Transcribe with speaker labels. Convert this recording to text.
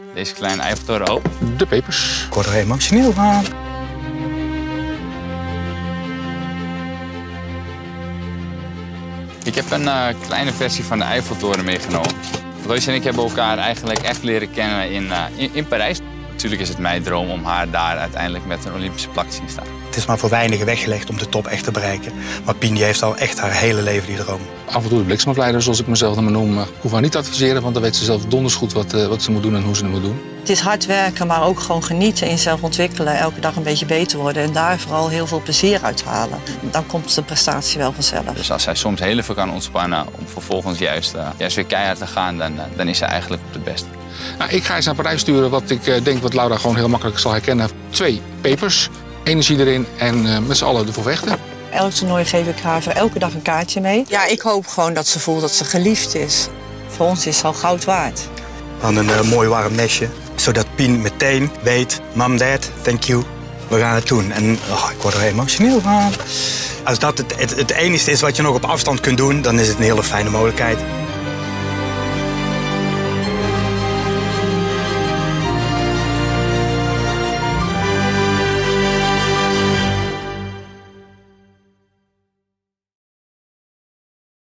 Speaker 1: Deze kleine Eiffeltoren ook.
Speaker 2: De pepers.
Speaker 3: Ik word er emotioneel van.
Speaker 1: Ik heb een kleine versie van de Eiffeltoren meegenomen. Lois en ik hebben elkaar eigenlijk echt leren kennen in Parijs. Natuurlijk is het mijn droom om haar daar uiteindelijk met een Olympische plak te zien staan.
Speaker 3: Het is maar voor weinigen weggelegd om de top echt te bereiken. Maar Pien die heeft al echt haar hele leven die droom.
Speaker 2: Af en toe de bliksemafleider, zoals ik mezelf dan maar noem. Ik hoef haar niet te adviseren, want dan weet ze zelf donders goed wat ze moet doen en hoe ze het moet doen.
Speaker 4: Het is hard werken, maar ook gewoon genieten in zelf ontwikkelen. Elke dag een beetje beter worden en daar vooral heel veel plezier uit halen. Dan komt de prestatie wel vanzelf.
Speaker 1: Dus als zij soms heel even kan ontspannen om vervolgens juist weer keihard te gaan, dan is ze eigenlijk op het beste.
Speaker 2: Nou, ik ga eens naar Parijs sturen wat ik denk wat Laura gewoon heel makkelijk zal herkennen. 2 pepers, energie erin en met z'n allen ervoor vechten.
Speaker 4: Elk toernooi geef ik haar voor elke dag een kaartje mee. Ja, ik hoop gewoon dat ze voelt dat ze geliefd is. Voor ons is ze al goud waard.
Speaker 3: Dan een mooi warm mesje, zodat Pien meteen weet, Mom, Dad, thank you, we gaan het doen. En ik word er emotioneel van. Als dat het enige is wat je nog op afstand kunt doen, dan is het een hele fijne mogelijkheid.